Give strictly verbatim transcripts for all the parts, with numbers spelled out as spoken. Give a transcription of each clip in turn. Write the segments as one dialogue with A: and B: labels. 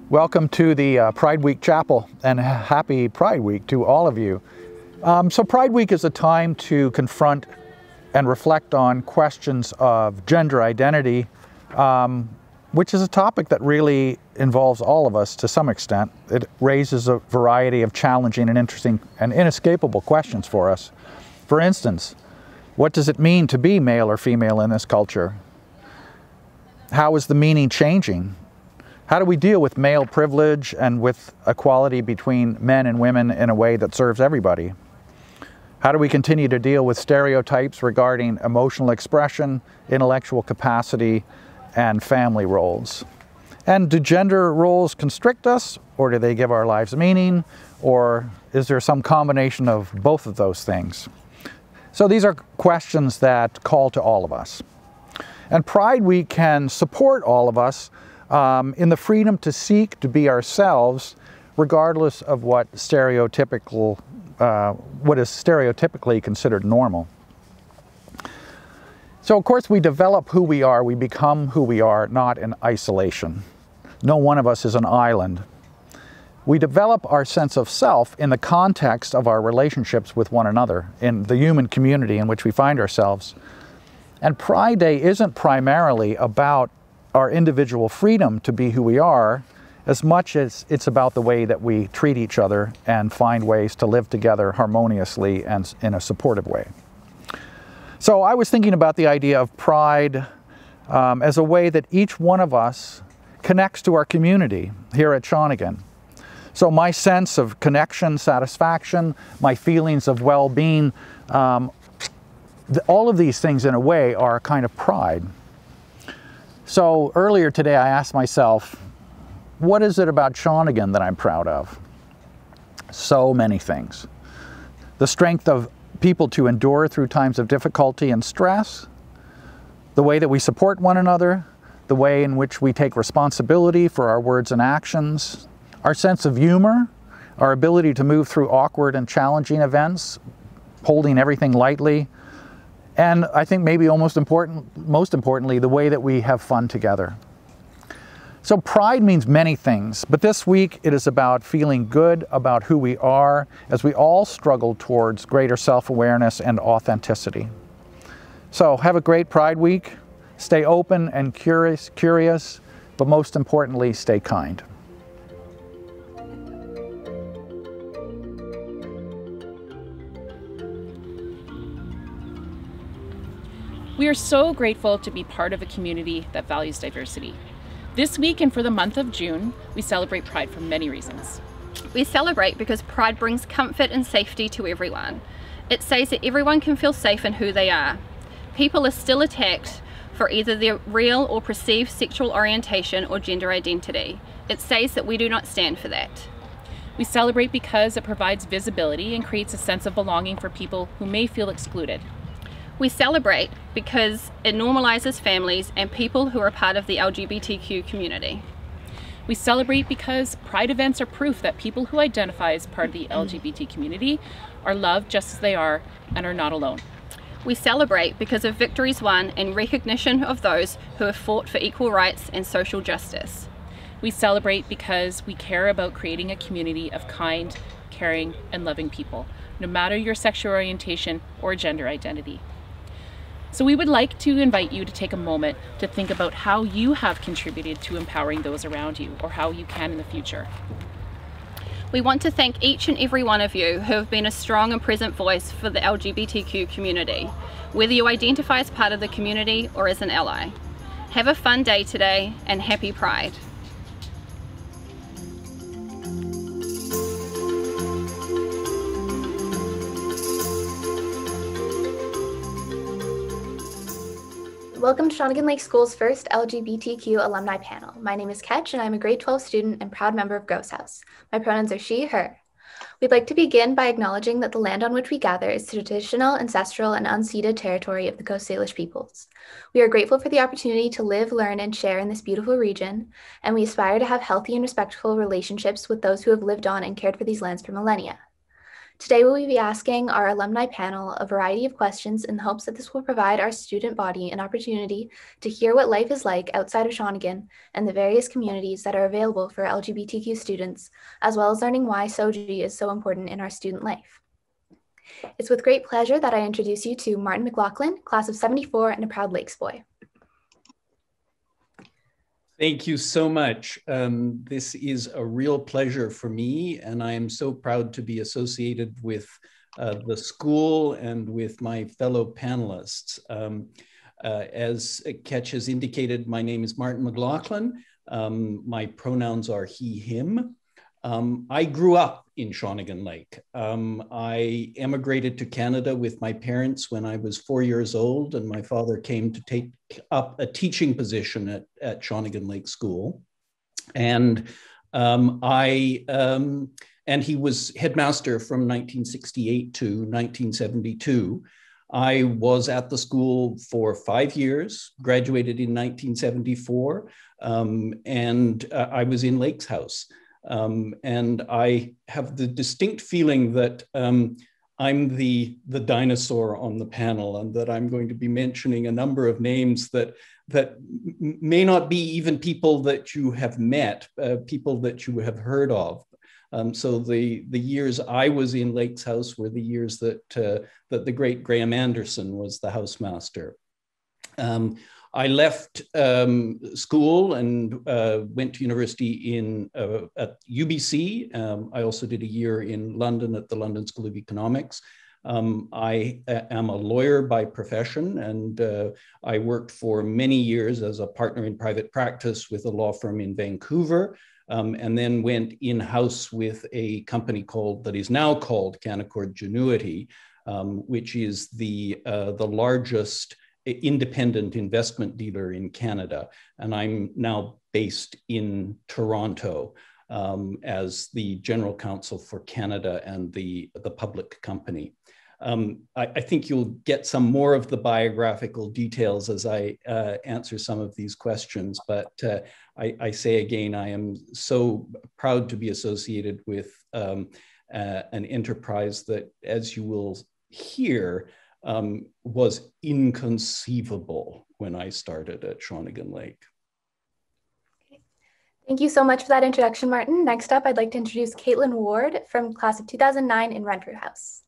A: Welcome to the uh, Pride Week Chapel, and happy Pride Week to all of you. Um, so Pride Week is a time to confront and reflect on questions of gender identity, um, which is a topic that really involves all of us to some extent. It raises a variety of challenging and interesting and inescapable questions for us. For instance, what does it mean to be male or female in this culture? How is the meaning changing? How do we deal with male privilege and with equality between men and women in a way that serves everybody? How do we continue to deal with stereotypes regarding emotional expression, intellectual capacity, and family roles? And do gender roles constrict us, or do they give our lives meaning, or is there some combination of both of those things? So these are questions that call to all of us. And Pride Week can support all of us Um, in the freedom to seek to be ourselves, regardless of what stereotypical, uh, what is stereotypically considered normal. So of course we develop who we are, we become who we are, not in isolation. No one of us is an island. We develop our sense of self in the context of our relationships with one another, in the human community in which we find ourselves. And Pride Day isn't primarily about our individual freedom to be who we are, as much as it's about the way that we treat each other and find ways to live together harmoniously and in a supportive way. So I was thinking about the idea of pride um, as a way that each one of us connects to our community here at Shawnigan. So my sense of connection, satisfaction, my feelings of well-being, um, all of these things in a way are a kind of pride. So earlier today I asked myself, what is it about Shawnigan that I'm proud of? So many things. The strength of people to endure through times of difficulty and stress, the way that we support one another, the way in which we take responsibility for our words and actions, our sense of humor, our ability to move through awkward and challenging events, holding everything lightly, and I think maybe almost important, most importantly, the way that we have fun together. So pride means many things, but this week it is about feeling good about who we are as we all struggle towards greater self-awareness and authenticity. So have a great Pride Week, stay open and curious, curious, but most importantly, stay kind.
B: We are so grateful to be part of a community that values diversity. This week and for the month of June, we celebrate Pride for many reasons.
C: We celebrate because Pride brings comfort and safety to everyone. It says that everyone can feel safe in who they are. People are still attacked for either their real or perceived sexual orientation or gender identity. It says that we do not stand for that.
B: We celebrate because it provides visibility and creates a sense of belonging for people who may feel excluded.
C: We celebrate because it normalizes families and people who are part of the L G B T Q community.
B: We celebrate because Pride events are proof that people who identify as part of the L G B T community are loved just as they are and are not alone.
C: We celebrate because of victories won and recognition of those who have fought for equal rights and social justice.
B: We celebrate because we care about creating a community of kind, caring, and loving people, no matter your sexual orientation or gender identity. So we would like to invite you to take a moment to think about how you have contributed to empowering those around you, or how you can in the future.
C: We want to thank each and every one of you who have been a strong and present voice for the L G B T Q community, whether you identify as part of the community or as an ally. Have a fun day today, and happy Pride.
D: Welcome to Shawnigan Lake School's first L G B T Q alumni panel. My name is Ketch, and I'm a grade twelve student and proud member of Gross House. My pronouns are she, her. We'd like to begin by acknowledging that the land on which we gather is the traditional, ancestral, and unceded territory of the Coast Salish peoples. We are grateful for the opportunity to live, learn, and share in this beautiful region, and we aspire to have healthy and respectful relationships with those who have lived on and cared for these lands for millennia. Today we will be asking our alumni panel a variety of questions in the hopes that this will provide our student body an opportunity to hear what life is like outside of Shawnigan and the various communities that are available for L G B T Q students, as well as learning why S O G I is so important in our student life. It's with great pleasure that I introduce you to Martin McLaughlin, class of seventy-four and a proud Lakes boy.
E: Thank you so much. Um, this is a real pleasure for me, and I am so proud to be associated with uh, the school and with my fellow panelists. Um, uh, as Ketch has indicated, my name is Martin McLaughlin. Um, my pronouns are he, him. Um, I grew up in Shawnigan Lake. Um, I emigrated to Canada with my parents when I was four years old, and my father came to take up a teaching position at, at Shawnigan Lake School. And um, I, um, and he was headmaster from nineteen sixty-eight to nineteen seventy-two. I was at the school for five years, graduated in nineteen seventy-four, um, and uh, I was in Lake's House. Um, and I have the distinct feeling that um, I'm the, the dinosaur on the panel, and that I'm going to be mentioning a number of names that, that may not be even people that you have met, uh, people that you have heard of. Um, so the, the years I was in Lake's House were the years that, uh, that the great Graham Anderson was the housemaster. Um, I left um, school and uh, went to university in uh, at U B C. Um, I also did a year in London at the London School of Economics. Um, I am a lawyer by profession, and uh, I worked for many years as a partner in private practice with a law firm in Vancouver, um, and then went in-house with a company called, that is now called Canaccord Genuity, um, which is the, uh, the largest independent investment dealer in Canada. And I'm now based in Toronto um, as the general counsel for Canada and the, the public company. Um, I, I think you'll get some more of the biographical details as I uh, answer some of these questions, but uh, I, I say again, I am so proud to be associated with um, uh, an enterprise that, as you will hear, Um, was inconceivable when I started at Shawnigan Lake.
D: Okay. Thank you so much for that introduction, Martin. Next up, I'd like to introduce Caitlin Ward from class of two thousand nine in Renfrew House.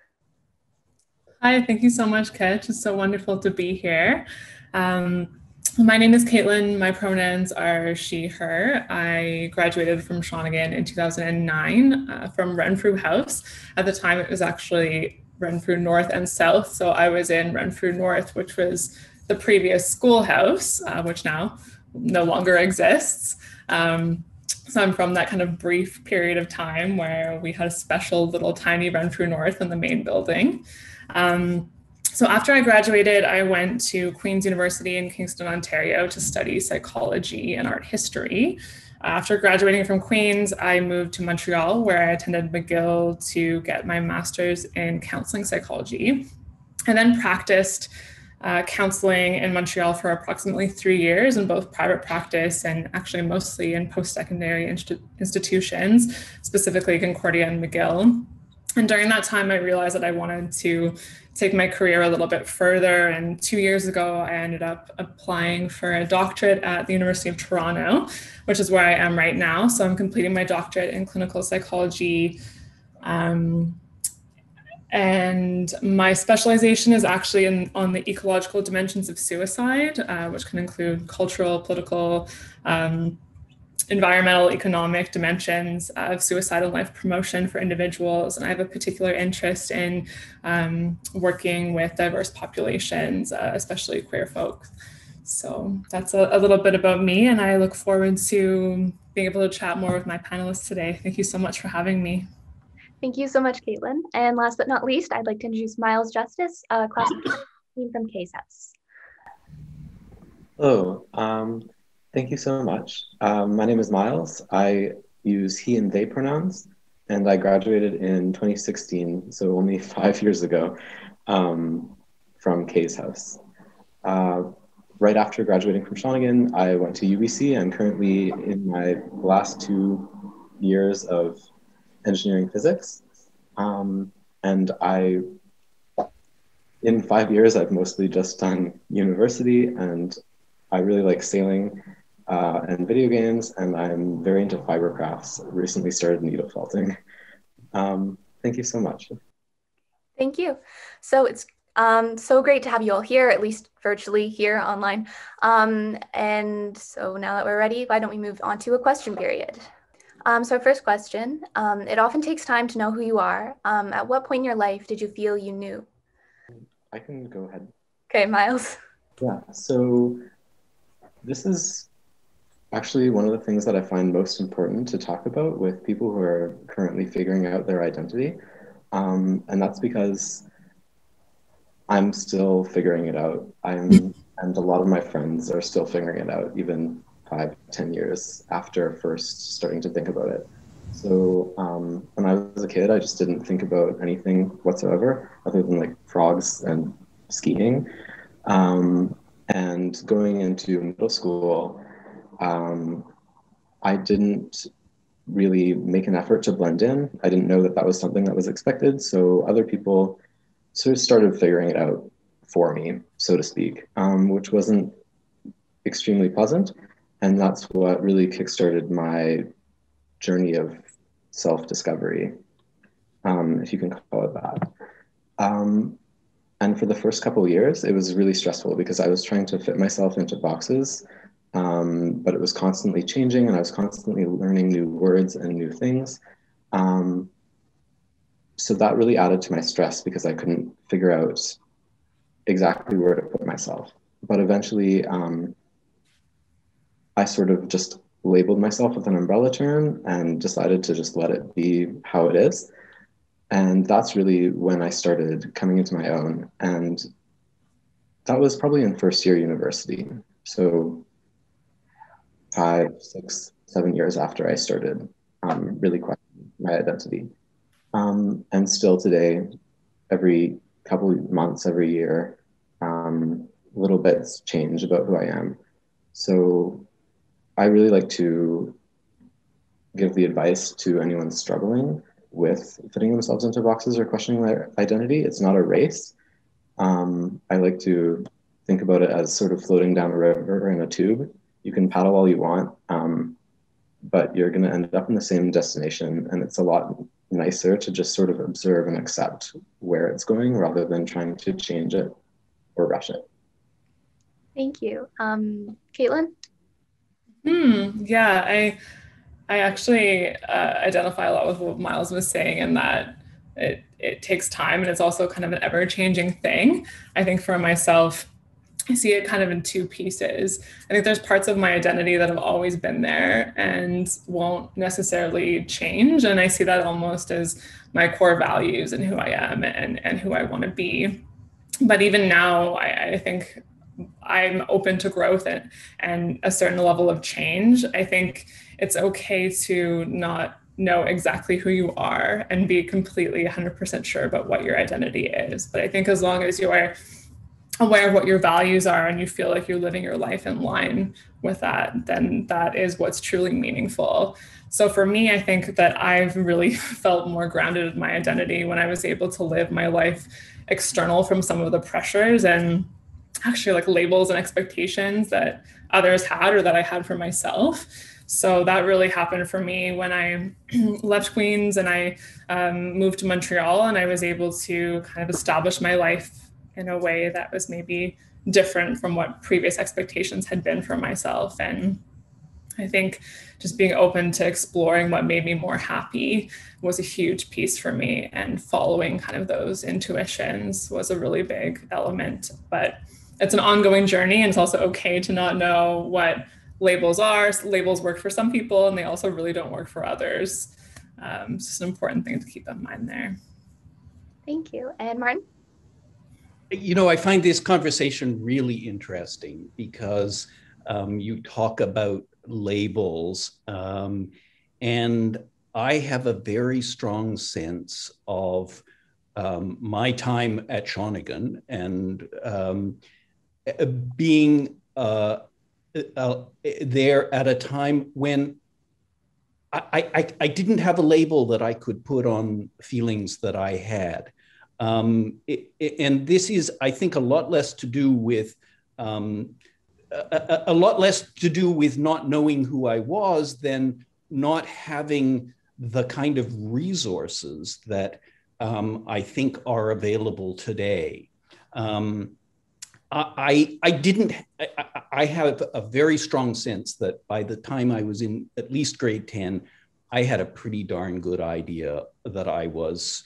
F: Hi, thank you so much, Ketch. It's so wonderful to be here. Um, my name is Caitlin. My pronouns are she, her. I graduated from Shawnigan in two thousand nine uh, from Renfrew House. At the time, it was actually Renfrew North and South. So I was in Renfrew North, which was the previous schoolhouse, uh, which now no longer exists. Um, so I'm from that kind of brief period of time where we had a special little tiny Renfrew North in the main building. Um, so after I graduated, I went to Queen's University in Kingston, Ontario to study psychology and art history. After graduating from Queen's, I moved to Montreal, where I attended McGill to get my master's in counseling psychology, and then practiced uh, counseling in Montreal for approximately three years in both private practice and actually mostly in post-secondary inst- institutions, specifically Concordia and McGill. And during that time, I realized that I wanted to take my career a little bit further. And two years ago, I ended up applying for a doctorate at the University of Toronto, which is where I am right now. So I'm completing my doctorate in clinical psychology. Um, and my specialization is actually in, on the ecological dimensions of suicide, uh, which can include cultural, political, um, environmental, economic dimensions of suicide and life promotion for individuals. And I have a particular interest in um, working with diverse populations, uh, especially queer folk. So that's a, a little bit about me, and I look forward to being able to chat more with my panelists today. Thank you so much for having me.
D: Thank you so much, Caitlin. And last but not least, I'd like to introduce Miles Justice, uh, class of fifteen from K's House.
G: Hello. Um, Thank you so much. Um, my name is Miles. I use he and they pronouns, and I graduated in twenty sixteen, so only five years ago, um, from K's House. Uh, right after graduating from Shawnigan, I went to U B C. I'm currently in my last two years of engineering physics. Um, and I, in five years, I've mostly just done university, and I really like sailing uh, and video games, and I'm very into fiber crafts. Recently started needle felting. Um, thank you so much.
D: Thank you. So it's um, so great to have you all here, at least virtually here online. Um, and so now that we're ready, why don't we move on to a question period? Um, so our first question, um, it often takes time to know who you are. Um, at what point in your life did you feel you knew?
G: I can go ahead.
D: Okay, Miles.
G: Yeah, so this is actually one of the things that I find most important to talk about with people who are currently figuring out their identity. Um, and that's because I'm still figuring it out. I'm, and a lot of my friends are still figuring it out, even five, ten years after first starting to think about it. So um, when I was a kid, I just didn't think about anything whatsoever other than like frogs and skiing. Um, and going into middle school, um, I didn't really make an effort to blend in. I didn't know that that was something that was expected. So other people sort of started figuring it out for me, so to speak, um, which wasn't extremely pleasant. And that's what really kickstarted my journey of self-discovery, um, if you can call it that. Um, and for the first couple of years, it was really stressful because I was trying to fit myself into boxes, um, but it was constantly changing, and I was constantly learning new words and new things. Um, so that really added to my stress because I couldn't figure out exactly where to put myself. But eventually, um, I sort of just labeled myself with an umbrella term and decided to just let it be how it is. And that's really when I started coming into my own. And that was probably in first year university. So five, six, seven years after I started um, really questioning my identity. Um, and still today, every couple of months, every year, um, little bits change about who I am. So I really like to give the advice to anyone struggling with fitting themselves into boxes or questioning their identity. It's not a race. Um, I like to think about it as sort of floating down a river in a tube. You can paddle all you want, um, but you're going to end up in the same destination. And it's a lot nicer to just sort of observe and accept where it's going rather than trying to change it or rush it.
D: Thank you. Um, Caitlin?
F: Hmm, yeah, I I actually uh, identify a lot with what Miles was saying, in that it, it takes time, and it's also kind of an ever-changing thing. I think for myself, I see it kind of in two pieces. I think there's parts of my identity that have always been there and won't necessarily change. And I see that almost as my core values and who I am and, and who I want to be. But even now, I, I think I'm open to growth and, and a certain level of change. I think it's okay to not know exactly who you are and be completely one hundred percent sure about what your identity is. But I think as long as you are aware of what your values are and you feel like you're living your life in line with that, then that is what's truly meaningful. So for me, I think that I've really felt more grounded in my identity when I was able to live my life external from some of the pressures and actually like labels and expectations that others had or that I had for myself. So that really happened for me when I left Queens and I um, moved to Montreal, and I was able to kind of establish my life in a way that was maybe different from what previous expectations had been for myself. And I think just being open to exploring what made me more happy was a huge piece for me, and following kind of those intuitions was a really big element. But it's an ongoing journey, and it's also okay to not know what labels are. Labels work for some people and they also really don't work for others. Um, it's just an important thing to keep in mind there.
D: Thank you. And Martin?
E: You know, I find this conversation really interesting because um, you talk about labels, um, and I have a very strong sense of um, my time at Shawnigan and um, being uh, uh, there at a time when I, I, I didn't have a label that I could put on feelings that I had. Um, it, it, and this is, I think, a lot less to do with, um, a, a lot less to do with not knowing who I was than not having the kind of resources that um, I think are available today. Um, I, I didn't, I, I have a very strong sense that by the time I was in at least grade ten, I had a pretty darn good idea that I was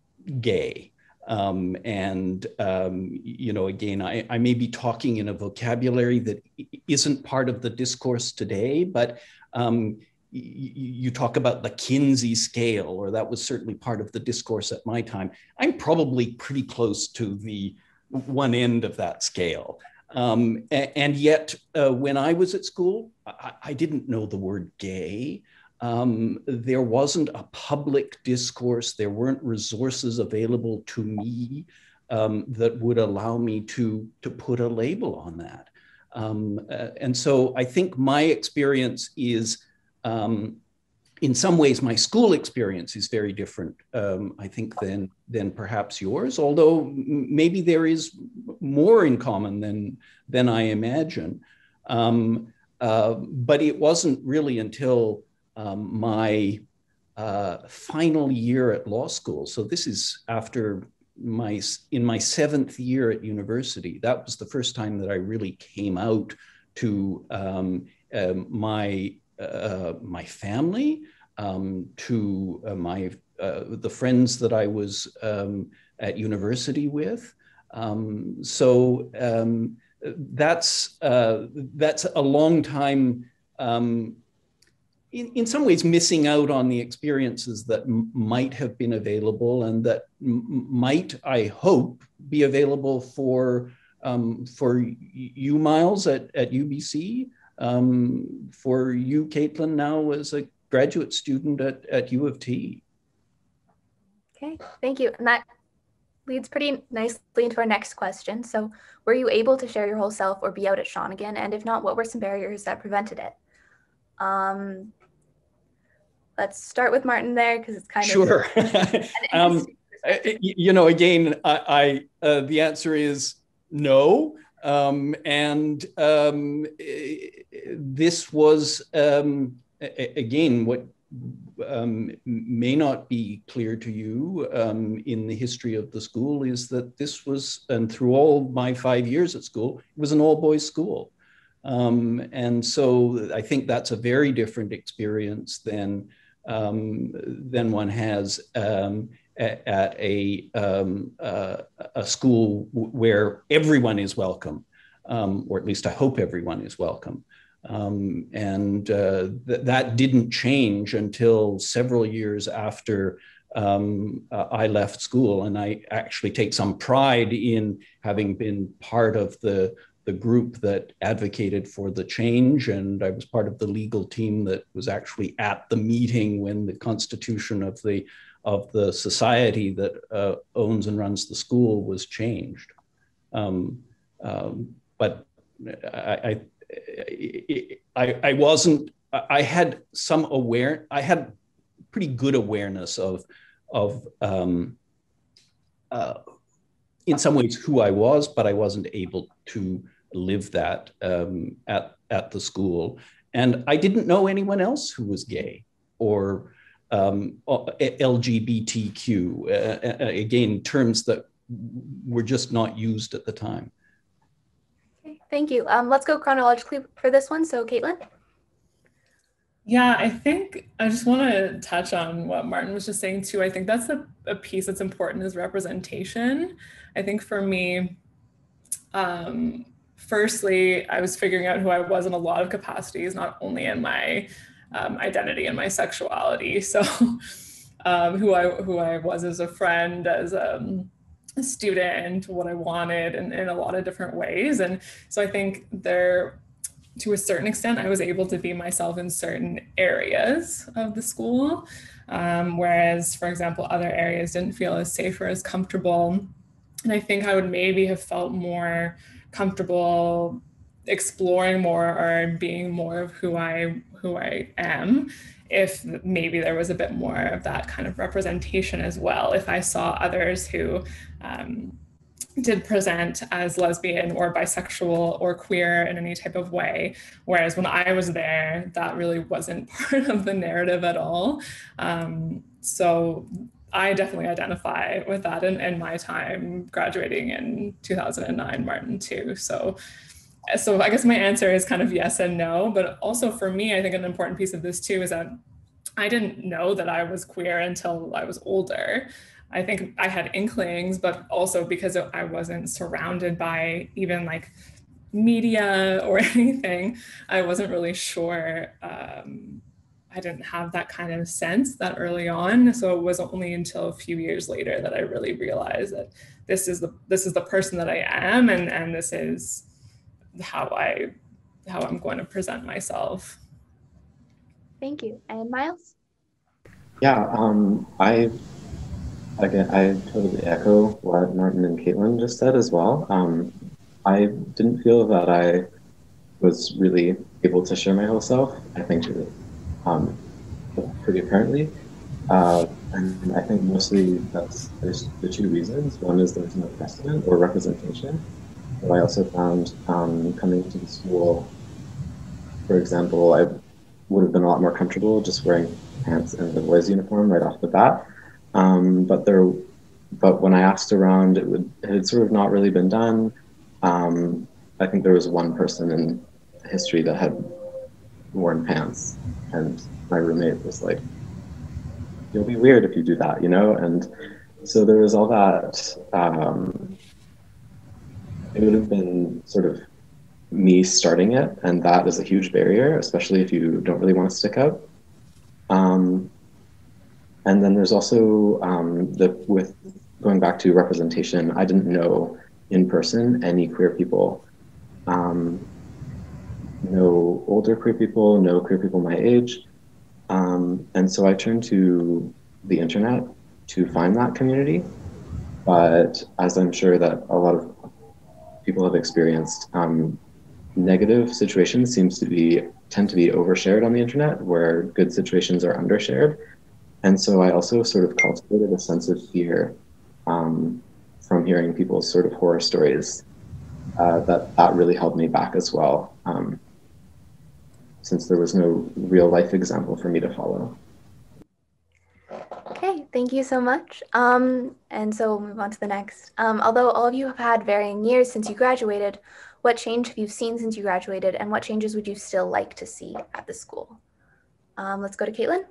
E: gay. Um, and, um, you know, again, I, I may be talking in a vocabulary that isn't part of the discourse today, but um, you talk about the Kinsey scale, or that was certainly part of the discourse at my time. I'm probably pretty close to the one end of that scale. Um, and yet, uh, when I was at school, I, I didn't know the word gay. Um, there wasn't a public discourse. There weren't resources available to me um, that would allow me to, to put a label on that. Um, uh, and so I think my experience is, um, in some ways, my school experience is very different, um, I think, than, than perhaps yours, although maybe there is more in common than, than I imagine. Um, uh, but it wasn't really until um, my uh, final year at law school, so this is after my, in my seventh year at university, that was the first time that I really came out to um, uh, my Uh, my family, um, to uh, my uh, the friends that I was um, at university with. Um, so um, that's uh, that's a long time, um, in, in some ways, missing out on the experiences that m might have been available and that m might, I hope, be available for um, for you, Miles, at, at U B C. Um, for you, Caitlin, now as a graduate student at, at U of T.
D: Okay, thank you. And that leads pretty nicely into our next question. So were you able to share your whole self or be out at Shawnigan? And if not, what were some barriers that prevented it? Um, let's start with Martin there, because it's kind
E: sure.
D: of Sure.
E: um, you know, again, I, I uh, the answer is no. Um, and um, this was, um, again, what um, may not be clear to you um, in the history of the school is that this was, and through all my five years at school, it was an all-boys school. Um, and so I think that's a very different experience than, um, than one has um, at a, um, uh, a school where everyone is welcome, um, or at least I hope everyone is welcome. Um, and uh, th that didn't change until several years after um, uh, I left school. And I actually take some pride in having been part of the, the group that advocated for the change. And I was part of the legal team that was actually at the meeting when the constitution of the of the society that uh, owns and runs the school was changed. Um, um, but I, I, I, I wasn't, I had some aware, I had pretty good awareness of, of um, uh, in some ways who I was, but I wasn't able to live that um, at, at the school. And I didn't know anyone else who was gay or Um, L G B T Q, uh, again, terms that were just not used at the time.
D: Okay, thank you. Um, let's go chronologically for this one. So Caitlin?
F: Yeah, I think I just want to touch on what Martin was just saying too. I think that's a, a piece that's important is representation. I think for me, um, firstly, I was figuring out who I was in a lot of capacities, not only in my Um, identity and my sexuality. So um, who I who I was as a friend, as um, a student, what I wanted in, in a lot of different ways. And so I think there, to a certain extent, I was able to be myself in certain areas of the school. Um, whereas, for example, other areas didn't feel as safe or as comfortable. And I think I would maybe have felt more comfortable exploring more or being more of who I who I am if maybe there was a bit more of that kind of representation as well. If I saw others who um, did present as lesbian or bisexual or queer in any type of way, whereas when I was there, that really wasn't part of the narrative at all. Um, so I definitely identify with that in, in my time graduating in two thousand nine, Martin too. So So I guess my answer is kind of yes and no, but also for me, I think an important piece of this too is that I didn't know that I was queer until I was older. I think I had inklings, but also because I wasn't surrounded by even like media or anything, I wasn't really sure. Um, I didn't have that kind of sense that early on. So it was only until a few years later that I really realized that this is the this is the person that I am, and and this is how I how I'm going to present myself.
D: Thank you. And Miles?
G: Yeah, um, I again I totally echo what Martin and Caitlin just said as well. Um, I didn't feel that I was really able to share my whole self. I think it um, pretty apparently. Uh, and I think mostly that's there's the two reasons. One is there's no precedent or representation. But I also found um, coming to the school, for example, I would have been a lot more comfortable just wearing pants and the boys' uniform right off the bat. Um, but there, but when I asked around, it would it had sort of not really been done. Um, I think there was one person in history that had worn pants, and my roommate was like, "You'll be weird if you do that," you know. And so there was all that. Um, it would have been sort of me starting it, and that is a huge barrier, especially if you don't really want to stick out. Um, and then there's also um, the with going back to representation. I didn't know in person any queer people, um, no older queer people, no queer people my age, um, and so I turned to the internet to find that community. But as I'm sure that a lot of people have experienced, um, negative situations seems to be tend to be overshared on the internet, where good situations are undershared. And so I also sort of cultivated a sense of fear um, from hearing people's sort of horror stories. Uh, that that really held me back as well, um, since there was no real life example for me to follow.
D: Okay, thank you so much. Um, and so we'll move on to the next. Um, although all of you have had varying years since you graduated, what change have you seen since you graduated, and what changes would you still like to see at the school? Um, let's go to Caitlin.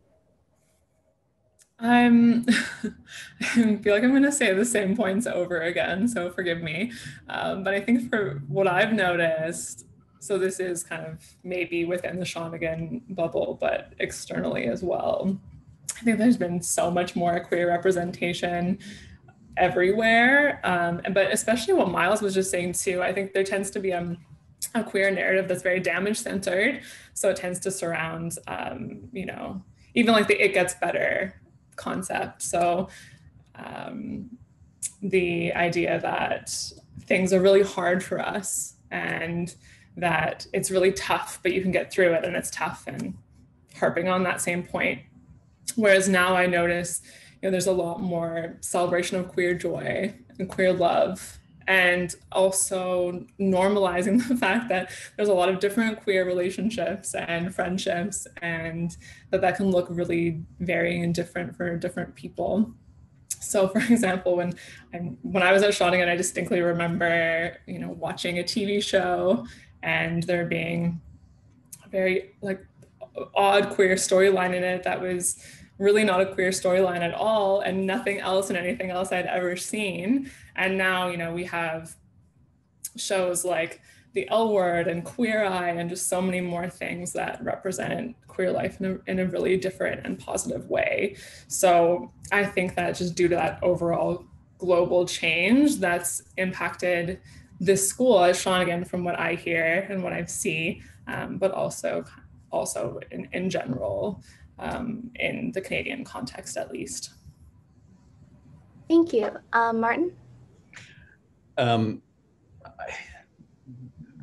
F: I'm, I feel like I'm going to say the same points over again, so forgive me. Um, but I think for what I've noticed, so this is kind of maybe within the Shawnigan bubble, but externally as well. I think there's been so much more queer representation everywhere. Um, but especially what Miles was just saying too, I think there tends to be a, a queer narrative that's very damage centered. So it tends to surround, um, you know, even like the it gets better concept. So um, the idea that things are really hard for us and that it's really tough, but you can get through it and it's tough, and harping on that same point. Whereas now I notice, you know, there's a lot more celebration of queer joy and queer love, and also normalizing the fact that there's a lot of different queer relationships and friendships, and that that can look really varying and different for different people. So for example, when I'm, when I was at Shawnigan, I distinctly remember, you know, watching a T V show and there being a very like odd queer storyline in it that was really not a queer storyline at all, and nothing else and anything else I'd ever seen. And now, you know, we have shows like The L Word and Queer Eye and just so many more things that represent queer life in a, in a really different and positive way. So I think that just due to that overall global change that's impacted this school at Shawnigan from what I hear and what I see, um, but also also in, in general, um, in the Canadian context at least.
D: Thank you. Um, Martin?
E: Um, I,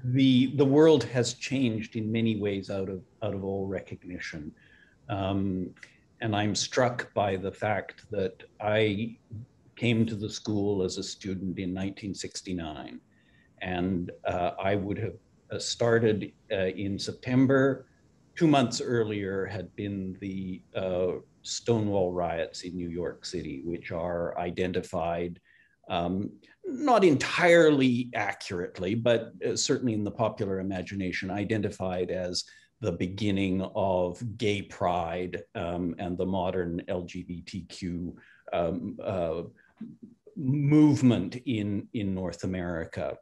E: the, the world has changed in many ways out of, out of all recognition. Um, and I'm struck by the fact that I came to the school as a student in nineteen sixty-nine. And uh, I would have uh, started uh, in September. Two months earlier had been the uh, Stonewall riots in New York City, which are identified um, not entirely accurately, but uh, certainly in the popular imagination, identified as the beginning of gay pride um, and the modern L G B T Q um, uh, movement in, in North America.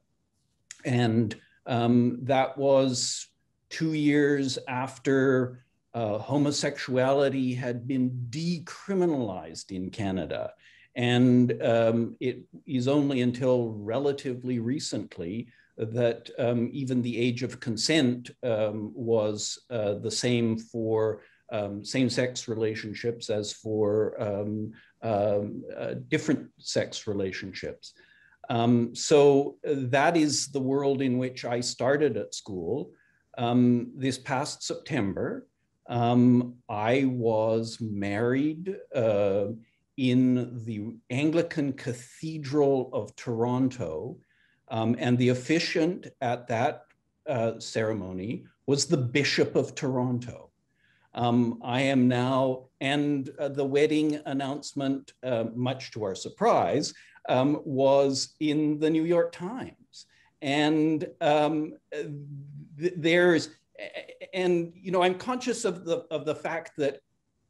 E: And um, that was two years after uh, homosexuality had been decriminalized in Canada. And um, it is only until relatively recently that um, even the age of consent um, was uh, the same for um, same-sex relationships as for um, um, uh, different sex relationships. Um, so that is the world in which I started at school. Um, this past September, um, I was married uh, in the Anglican Cathedral of Toronto, um, and the officiant at that uh, ceremony was the Bishop of Toronto. Um, I am now, and uh, the wedding announcement, uh, much to our surprise, um, was in the New York Times. And um, th there's, and you know, I'm conscious of the of the fact that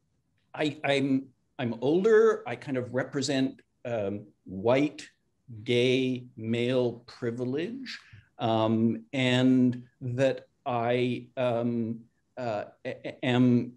E: I, I'm I'm older. I kind of represent um, white, gay, male privilege, um, and that I um, uh, am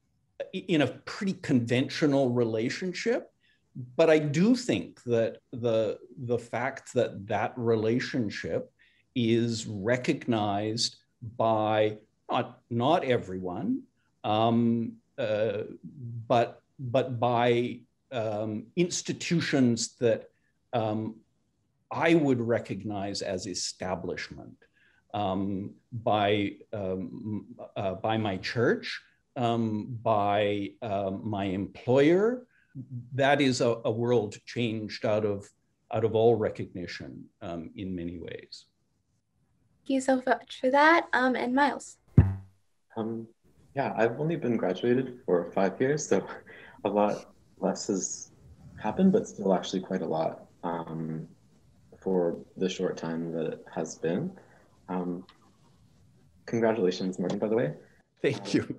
E: in a pretty conventional relationship. But I do think that the, the fact that that relationship is recognized by not, not everyone, um, uh, but, but by um, institutions that um, I would recognize as establishment, um, by, um, uh, by my church, um, by uh, my employer. That is a, a world changed out of, out of all recognition um, in many ways.
D: Thank you so much for that. Um, and Miles.
G: Um, yeah, I've only been graduated for five years, so a lot less has happened, but still actually quite a lot um, for the short time that it has been. Um, congratulations, Morgan, by the way.
E: Thank you.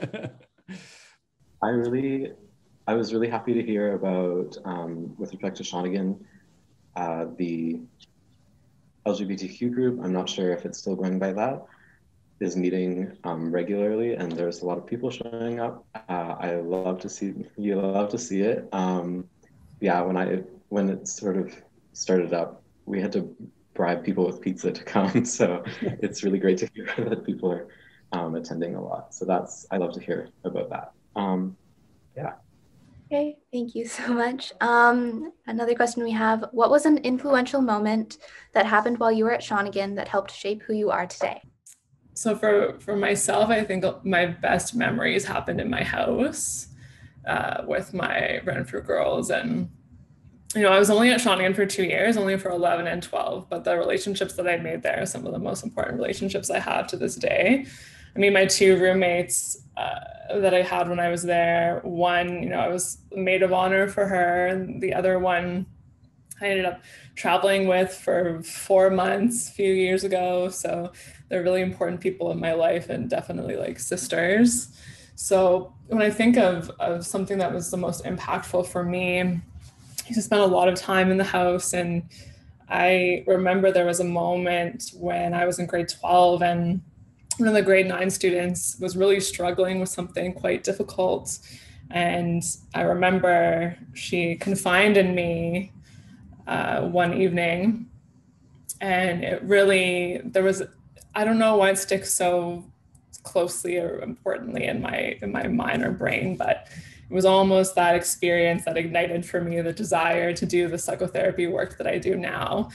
G: I really, I was really happy to hear about, um, with respect to Shawnigan, uh, the L G B T Q group. I'm not sure if it's still going by that, is meeting um, regularly, and there's a lot of people showing up. Uh, I love to see, you love to see it. Um, yeah, when I when it sort of started up, we had to bribe people with pizza to come. So it's really great to hear that people are um, attending a lot. So that's, I love to hear about that. Um, yeah.
D: Okay, thank you so much. Um, another question we have, what was an influential moment that happened while you were at Shawnigan that helped shape who you are today?
F: So for, for myself, I think my best memories happened in my house uh, with my Renfrew girls. And, you know, I was only at Shawnigan for two years, only for eleven and twelve, but the relationships that I made there are some of the most important relationships I have to this day. I mean, my two roommates uh, that I had when I was there, one, you know, I was maid of honor for her, and the other one I ended up traveling with for four months a few years ago. So they're really important people in my life and definitely like sisters. So when I think of, of something that was the most impactful for me, I used to spend a lot of time in the house. And I remember there was a moment when I was in grade twelve and one of the grade nine students was really struggling with something quite difficult. And I remember she confided in me uh, one evening, and it really, there was, I don't know why it sticks so closely or importantly in my, in my mind or brain, but it was almost that experience that ignited for me the desire to do the psychotherapy work that I do now.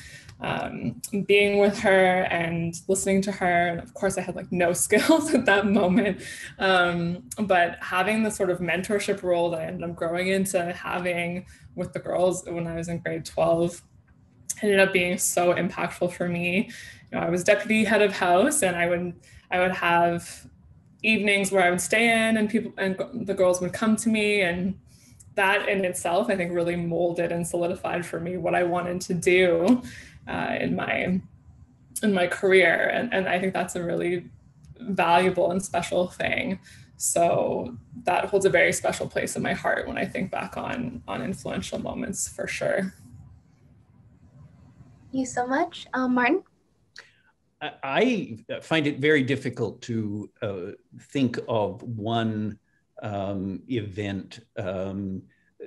F: um, being with her and listening to her. And of course I had like no skills at that moment. Um, but having the sort of mentorship role that I ended up growing into having with the girls when I was in grade twelve ended up being so impactful for me. You know, I was deputy head of house, and I would, I would have evenings where I would stay in and people and the girls would come to me, and that in itself, I think, really molded and solidified for me what I wanted to do uh, in my in my career. And, and I think that's a really valuable and special thing. So that holds a very special place in my heart when I think back on, on influential moments, for sure.
D: Thank you so much. Um, Martin?
E: I find it very difficult to uh, think of one um, event. Um,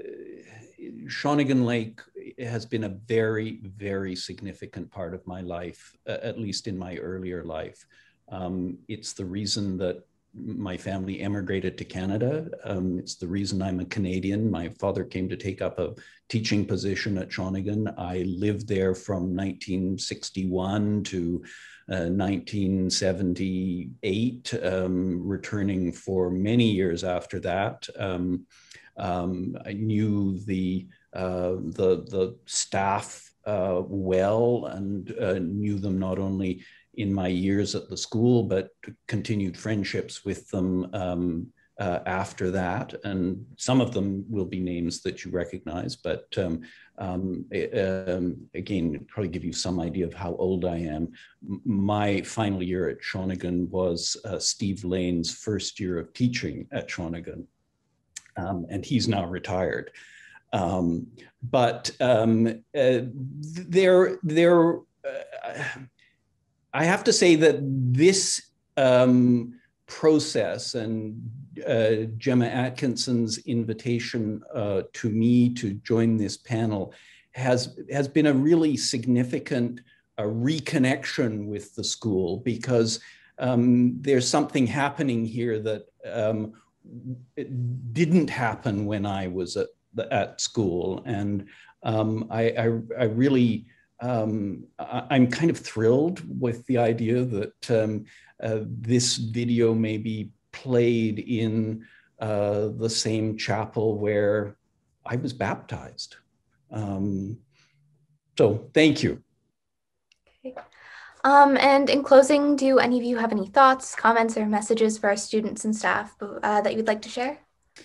E: Shawnigan Lake has been a very, very significant part of my life, uh, at least in my earlier life. Um, it's the reason that my family emigrated to Canada. Um, it's the reason I'm a Canadian. My father came to take up a teaching position at Shawnigan. I lived there from nineteen sixty-one to uh, nineteen seventy-eight, um, returning for many years after that. Um, um, I knew the, uh, the, the staff uh, well, and uh, knew them not only in my years at the school, but continued friendships with them um, uh, after that. And some of them will be names that you recognize, but um, um, um, again, probably give you some idea of how old I am. My final year at Shawnigan was uh, Steve Lane's first year of teaching at Shawnigan, um, and he's now retired. Um, but um, uh, there, there, uh, I have to say that this um, process and uh, Gemma Atkinson's invitation uh, to me to join this panel has, has been a really significant uh, reconnection with the school, because um, there's something happening here that um, it didn't happen when I was at, the, at school. And um, I, I, I really, Um, I'm kind of thrilled with the idea that um, uh, this video may be played in uh, the same chapel where I was baptized. Um, so thank you.
D: Okay. Um, and in closing, do any of you have any thoughts, comments, or messages for our students and staff uh, that you'd like to share?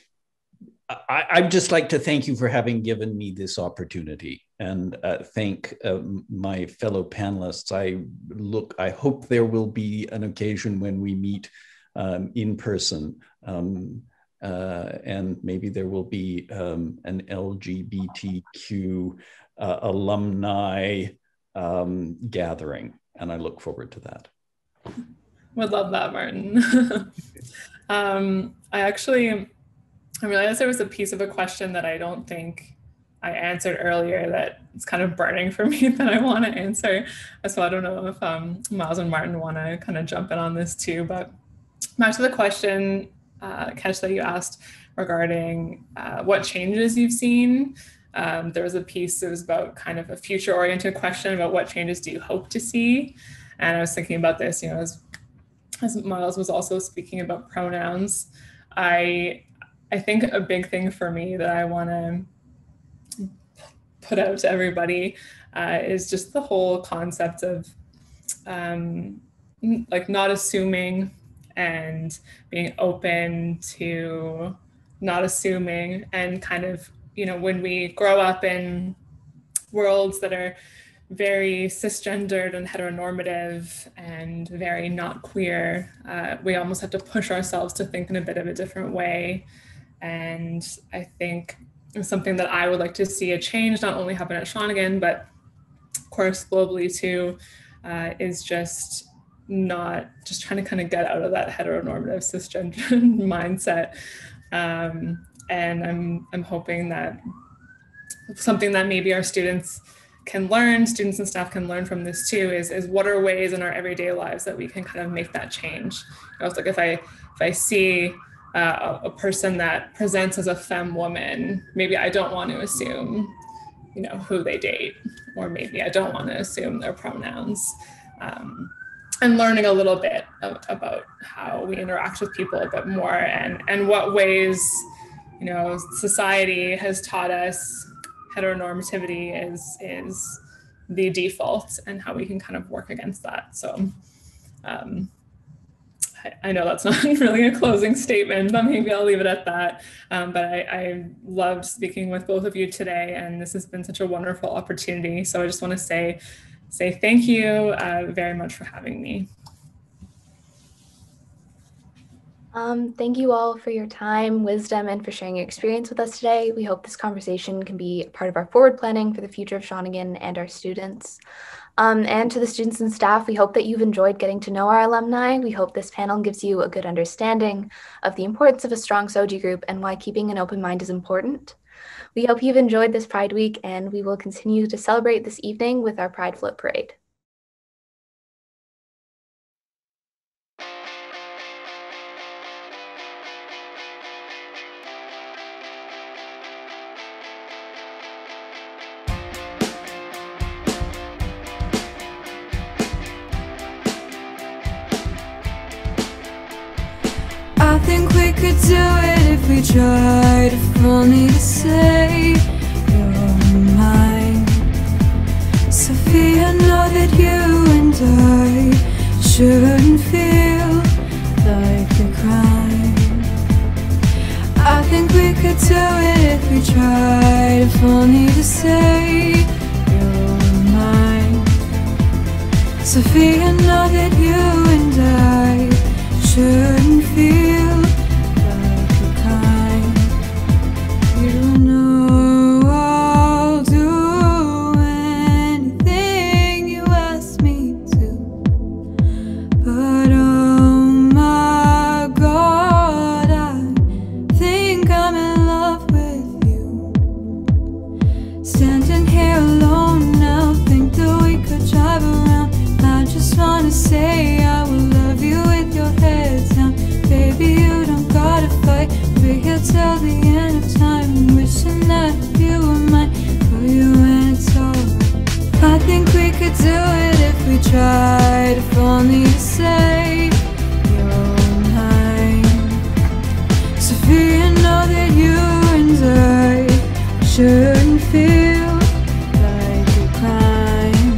E: I, I'd just like to thank you for having given me this opportunity, and uh, thank uh, my fellow panelists. I look, I hope there will be an occasion when we meet um, in person, um, uh, and maybe there will be um, an L G B T Q uh, alumni um, gathering, and I look forward to that.
F: Would love that, Martin. um, I actually, I realized there was a piece of a question that I don't think I answered earlier that it's kind of burning for me that I want to answer. So I don't know if um, Miles and Martin want to kind of jump in on this too, but back to the question, uh, Kesh, that you asked regarding uh, what changes you've seen. Um, there was a piece that was about kind of a future oriented question about what changes do you hope to see? And I was thinking about this, you know, as, as Miles was also speaking about pronouns. I, I think a big thing for me that I want to put out to everybody uh, is just the whole concept of um, like not assuming and being open to not assuming, and kind of, you know, when we grow up in worlds that are very cisgendered and heteronormative and very not queer, uh, we almost have to push ourselves to think in a bit of a different way. And I think something that I would like to see a change not only happen at Shawnigan, but of course globally too, uh, is just not just trying to kind of get out of that heteronormative cisgender mindset. Um, and I'm, I'm hoping that something that maybe our students can learn, students and staff can learn from this too, is, is what are ways in our everyday lives that we can kind of make that change. You know, it's like if I, if I see Uh, a, a person that presents as a femme woman, maybe I don't want to assume you know, who they date, or maybe I don't want to assume their pronouns. Um, and learning a little bit of, about how we interact with people a bit more, and, and what ways, you know, society has taught us heteronormativity is, is the default, and how we can kind of work against that. So um, I, I know that's not really a closing statement, but maybe I'll leave it at that. Um, but I, I loved speaking with both of you today, and this has been such a wonderful opportunity. So I just want to say, say thank you uh, very much for having me.
D: Um, thank you all for your time, wisdom, and for sharing your experience with us today. We hope this conversation can be part of our forward planning for the future of Shawnigan and our students. Um, and to the students and staff, we hope that you've enjoyed getting to know our alumni. We hope this panel gives you a good understanding of the importance of a strong S O G I group and why keeping an open mind is important. We hope you've enjoyed this Pride Week, and we will continue to celebrate this evening with our Pride Float Parade.
H: I think we could do it if we tried, if only to say you're mine. Sophia, know that you and I shouldn't feel like a crime. I think we could do it if we tried, if only to say you're mine. Sophia, know that you and I shouldn't feel like a kind. You know I'll do anything you ask me to, but oh my God, I think I'm in love with you. Standing here alone now, think that we could drive around. I just wanna say I will love you with your head down. Baby, you don't gotta fight. We're here till the end of time, wishing that you were mine, for you and it's alright. I think we could do it if we tried, if only to say you're mine. Sophia, know that you and I shouldn't feel like a crime.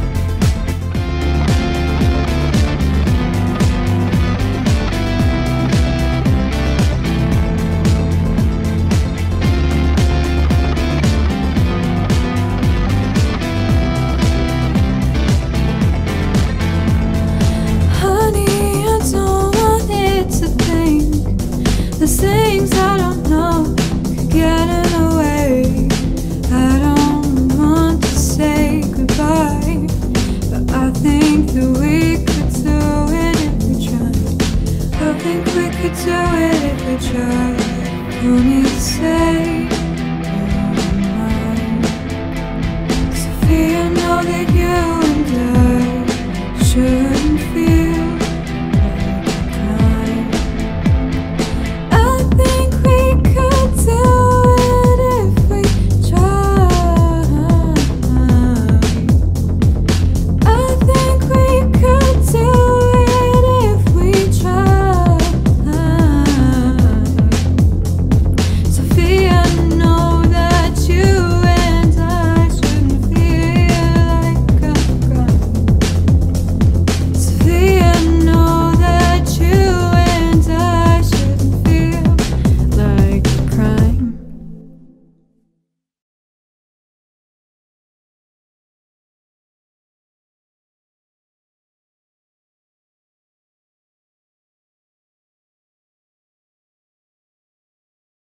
H: Honey, I don't want it to think the things I don't know could get in the way. I don't want to say goodbye, but I think that we could do it if we tried. I think we could do it if we tried. Only to say you're mine. Sophia, know that